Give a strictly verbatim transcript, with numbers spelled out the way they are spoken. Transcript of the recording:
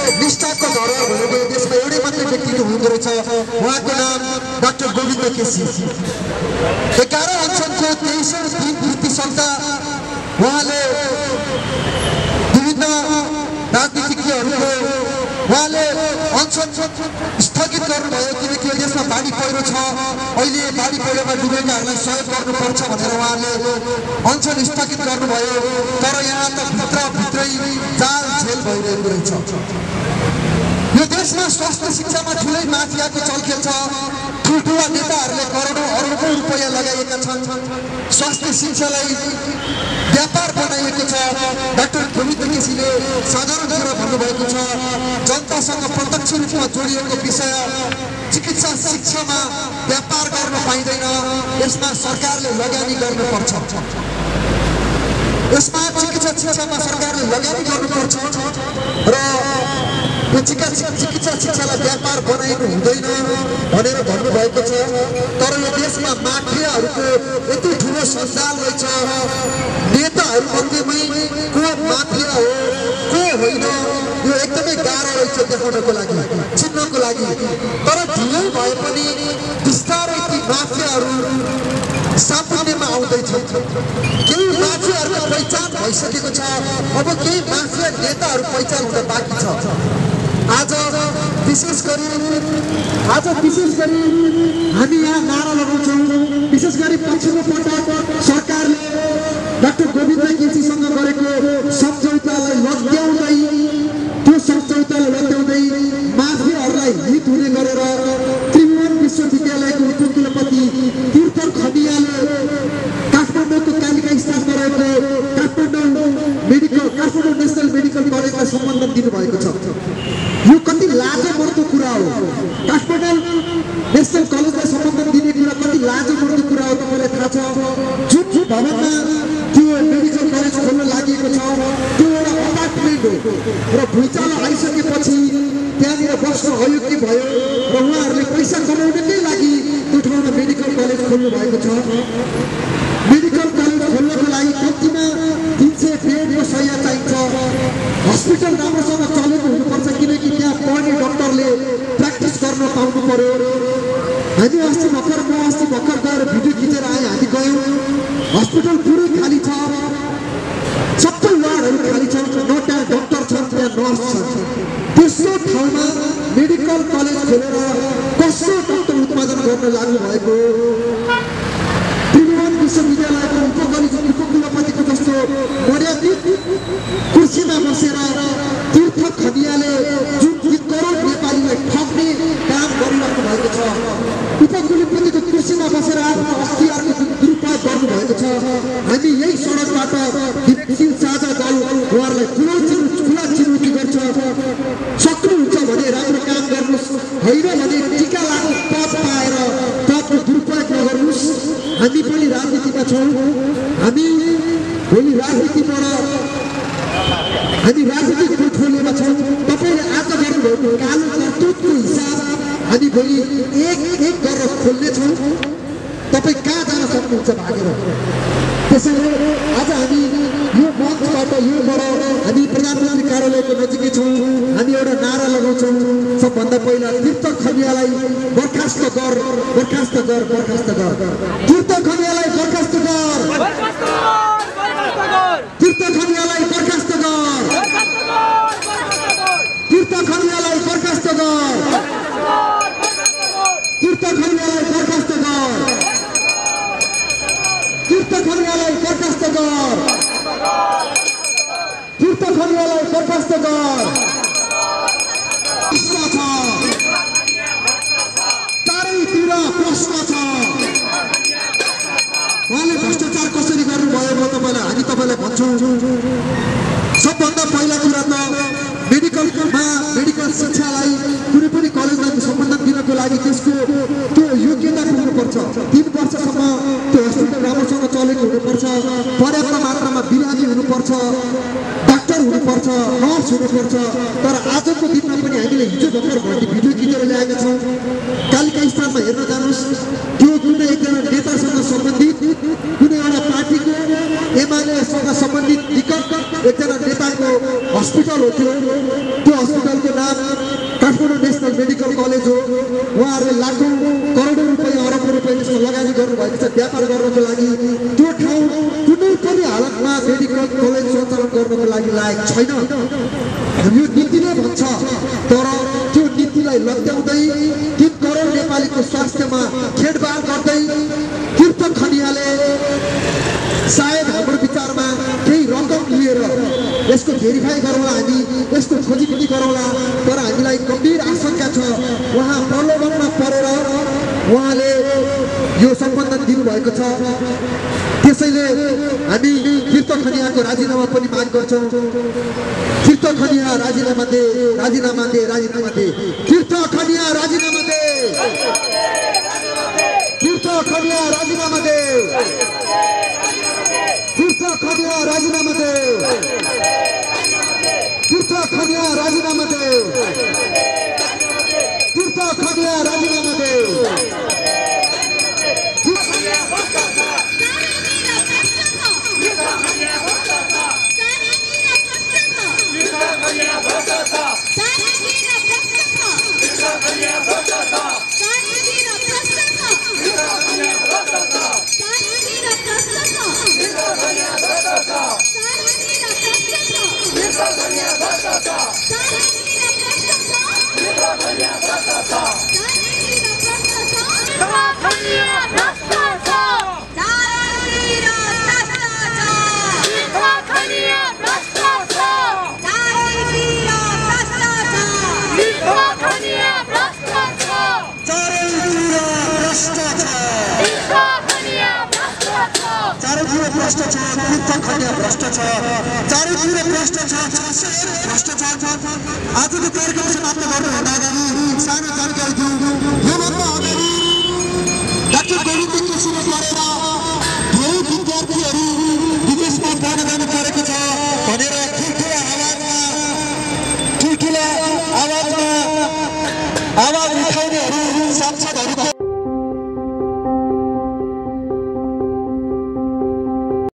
निष्ठाको धरोहर भनेको देशमा एउटै मात्रै व्यक्तित्व हुँदो रहेछ, उहाँको नाम डाक्टर गोविन्द केसी। एघार अञ्चलको तेइसौँ दिन नीति संस्था उहाँले विभिन्न राजनीतिज्ञहरूको उहाँले अनसन स्थगित गर्नुभयो, किनकि देशमा बाढी पहिरो छ, अहिले बाढी पहिरोमा डुबेकाहरूलाई सहयोग गर्नुपर्छ भनेर उहाँले अनसन स्थगित गर्नुभयो। तर यहाँ त भित्रभित्रै जाल झेल भइरहेको रहेछ। यो देशमा स्वास्थ्य शिक्षामा ठुलै माफियाको चलखेल छ। ठुल्ठुला नेताहरूले करोडौँ अरबौँ रुपियाँ लगाएका छन्। स्वास्थ्य शिक्षालाई व्यापार बनाइएको छ। डाक्टर गोविन्द केसीले साधारण कुरा भन्नुभएको छ, जनतासँग प्रत्यक्ष रूपमा जोडिएको विषय चिकित्सा शिक्षामा व्यापार गर्न पाइँदैन, यसमा सरकारले लगानी गर्नुपर्छ। यसमा चिकित्सा शिक्षामा सरकारले लगानी गर्नुपर्छ र यो चिकित्सा चिकित्सा शिक्षालाई व्यापार बनाइनु हुँदैन भनेर भन्नुभएको छ। तर यो देशमा माफियाहरूको यति ठुलो सञ्जाल रहेछ, नेताहरू मध्येमै को माफिया हो को होइन यो एकदमै गाह्रो रहेछ देखाउनको लागि, चिन्नको लागि। तर ढिलै भए पनि बिस्तारै ती माफियाहरू सामान्यमा आउँदैछन्। केही माफियाहरूको पहिचान भइसकेको छ, अब केही माफिया नेताहरू पहिचान हुन बाँकी छ। आज विशेष गरी आज विशेष गरी हामी यहाँ नारा लगाउँछौँ, विशेष गरी पछिल्लो पटक सरकारले डाक्टर गोविन्द केसीसँग गरेको सम्झौतालाई लत्याउँदै त्यो सम्झौतालाई लत्याउँदै माफियाहरूलाई हित हुने गरेर त्रिभुवन विश्वविद्यालयको उपकुलपति तीर्थ खनियाले काठमाडौँको कालिका स्थानमा रहेको Kathmandu medical Kathmandu national medical कलेजलाई सम्बन्धन दिनुभएको छ। यो कति लाजो मर्दो कुरा हो। काठमाडौँ नेसनल कलेजलाई सम्बन्धन दिने कुरा कति लाजो मर्दो कुरा हो तपाईँलाई थाहा छ। जुन जुन भवनमा त्यो मेडिकल कलेज खोल्न लागि छ त्यो एउटा अपार्टमेन्ट हो र भुइँचालो आइसकेपछि त्यहाँनिर बस्न अयोग्य भयो र उहाँहरूले पैसा कमाउनकै लागि त्यो ठाउँमा मेडिकल कलेज खोल्नु भएको छ। मेडिकल कलेज खोल्नको लागि कम्तीमा तिन सय बेडको सय चाहिन्छ। हस्पिटल राम्रोसँग चलेको हुनुपर्छ, किनकि त्यहाँ पढ्ने डक्टरले प्र्याक्टिस गर्न पाउनु पर्यो। हामी अस्ति भर्खर म अस्ति भर्खर गएर भिडियो खिचेर आएँ, हामी गयौँ, हस्पिटल पुरै खाली छ, सबै वार्डहरू खाली छ, न त्यहाँ डक्टर छन् त्यहाँ नर्स छन्। त्यस्तो ठाउँमा मेडिकल कलेज खोलेर कसो डक्टर उत्पादन गर्न लाग्नु भएको। त्रिभुवन विश्वविद्यालयको उपकलेज उपकुलपतिको जस्तो मर्यादित कुर्सीमा बसेर तीर्थ खनियाले जुन करोड नेपालीलाई ठग्ने काम गरिरहनु भएको छ, उपकुलपतिको कुर्सीमा बसेर आफ्नो अख्तियारको दुरुपयोग गर्नुभएको छ। हामी यही सडकबाट विवेकशील साझा दल उहाँहरूलाई खुला खुला चुनौती गर्छ, सक्नुहुन्छ भने राम्रो काम गर्नुहोस्, होइन भने टिका लाग्नु पद पाएर पदको दुरुपयोग नगर्नुहोस्। हामी पनि राजनीतिमा छौँ, हामी भोलि राजनीतिबाट हामी राजनीतिक पोर्टफोलियोमा छौँ। तपाईँले आज गर्नुभएको कालो कर्तुतको हिसाब हामी भोलि एक एक गरेर खोल्नेछौँ। तपाईँ कहाँ जान सक्नुहुन्छ भागेर। त्यसैले आज हामी यो मञ्चबाट योबाट हामी प्रधानमन्त्री कार्यालयको नजिकै छौँ। हामी एउटा नारा लगाउँछौँ, सबभन्दा पहिला तीर्थ खनियालाई बर्खास्त गर, बर्खास्त गर, बर्खास्त गर, तीर्थ खनियालाई बर्खास्त गर, तीर्थ खनियालाई बर्खास्त गर, तीर्थ खनियालाई बर्खास्त गर, तीर्थ खनियालाई बर्खास्त गर, तीर्थ खनियालाई बर्खास्त गर, तीर्थ खनियालाई बर्खास्त गर। प्रश्न छ, चारैतिर प्रश्न छ। उहाँले भ्रष्टाचार कसरी गर्नुभयो म तपाईँलाई हामी तपाईँलाई भन्छौँ। सबभन्दा पहिला कुरा त मेडिकलमा मेडिकल शिक्षालाई कुनै पनि कलेजलाई सम्बन्धन दिनको लागि त्यसको त्यो योग्यता पुग्नुपर्छ। तिन वर्षसम्म त्यो हस्पिटल राम्रोसँग चलेको हुनुपर्छ, पर्याप्त मात्रामा बिरामी हुनुपर्छ, डाक्टर हुनुपर्छ, नर्स हुनुपर्छ। तर आजको दिनमा पनि हामीले हिजो भर्खर भर्ती भिडियो खिचेर ल्याएका छौँ। कालिका स्थानमा हेर्न जानुहोस्, त्यो कुनै एकजना नेतासँग सम्बन्धित कुनै एउटा पार्टीको एमालेसँग सम्बन्धित निकट एकजना नेताको हस्पिटल हो। त्यो त्यो हस्पिटलको नाम जो उहाँहरूले लाखौँ करोडौँ रुपियाँ अरबौँ रुपियाँ त्यसमा लगानी गर्नुभएको छ व्यापार गर्नको लागि त्यो ठाउँ कुनै पनि हालतमा मेडिकल कलेज सञ्चालन गर्नको लागि लायक छैन। यो नीतिले भन्छ तर त्यो नीतिलाई लत्याउँदै तीन करोड नेपालीको स्वास्थ्यमा खेडबाड गर्दै तीर्थ खनियाले सायद हाम्रो विचारमा केही रकम लिएर यसको भेरिफाई गरौँला, हामी यसको खोजीखोजी गरौँला, तर हामीलाई गम्भीर आशंका छ उहाँ प्रलोभनमा परेर उहाँले यो सम्बन्धन दिनुभएको छ। त्यसैले हामी तीर्थ खनियाको राजीनामा पनि माग गर्छौँ। तीर्थ खनिया राजीनामा दे, राजीनामा दे, राजीनामा दे, तीर्थ खनिया राजीनामा दे, तीर्थ खनिया राजीनामा दे, तीर्थ खनिया राजीनामा दे, तीर्थ खनिया राजीनामा दे, तीर्थ खनिया राजीनामा दे। चारैतिर भ्रष्ट छ, भ्रष्ट छ। आजको कार्यक्रम समाप्त गर्नुभन्दा अगाडि सानो जानकारी दिउँ। योभन्दा अगाडि डाक्टर गोविन्द केसीले गरेर धेरै विद्यार्थीहरू विदेशमा पढ्न जानु परेको छ भनेर ठुल्ठुला आवाजमा ठुल्ठुला आवाजमा आवाज उठाउनेहरू सांसदहरूको